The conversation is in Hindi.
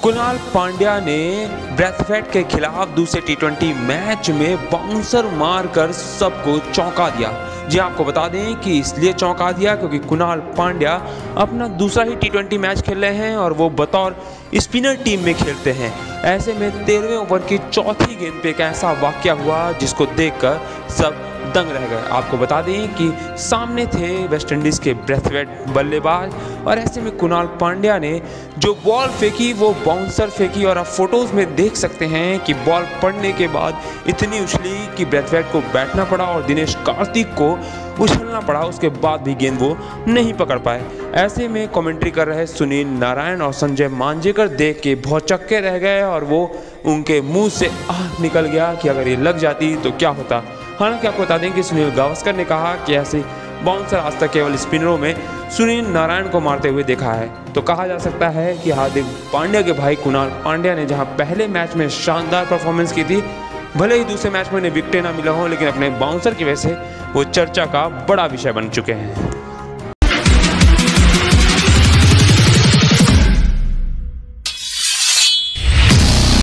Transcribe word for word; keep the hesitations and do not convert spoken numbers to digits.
कुणाल पांड्या ने ब्रैथवेट के खिलाफ दूसरे टी ट्वेंटी मैच में बाउंसर मारकर सबको चौंका दिया। जी आपको बता दें कि इसलिए चौंका दिया क्योंकि कुणाल पांड्या अपना दूसरा ही टी ट्वेंटी मैच खेल रहे हैं और वो बतौर स्पिनर टीम में खेलते हैं। ऐसे में तेरहवें ओवर की चौथी गेंद पे एक ऐसा वाकया हुआ जिसको देखकर सब दंग रह गए। आपको बता दें कि सामने थे वेस्टइंडीज के ब्रैथवेट बल्लेबाज और ऐसे में कुणाल पांड्या ने जो बॉल फेंकी वो बाउंसर फेंकी और आप फोटोज़ में देख सकते हैं कि बॉल पड़ने के बाद इतनी उछली कि ब्रैथवेट को बैठना पड़ा और दिनेश कार्तिक को उछलना पड़ा। उसके बाद भी गेंद वो नहीं पकड़ पाए। ऐसे में कमेंट्री कर रहे सुनील नारायण और संजय मांजरेकर देख के बहुत चक्के रह गए और वो उनके मुंह से आह निकल गया कि अगर ये लग जाती तो क्या होता। हालांकि आपको बता दें कि सुनील गावस्कर ने कहा कि ऐसे बाउंसर आज तक केवल स्पिनरों में सुनील नारायण को मारते हुए देखा है। तो कहा जा सकता है कि हार्दिक पांड्या के भाई कुणाल पांड्या ने जहां पहले मैच में शानदार परफॉर्मेंस की थी, भले ही दूसरे मैच में उन्हें विकेटें ना मिला हो, लेकिन अपने बाउंसर की वजह से वो चर्चा का बड़ा विषय बन चुके हैं।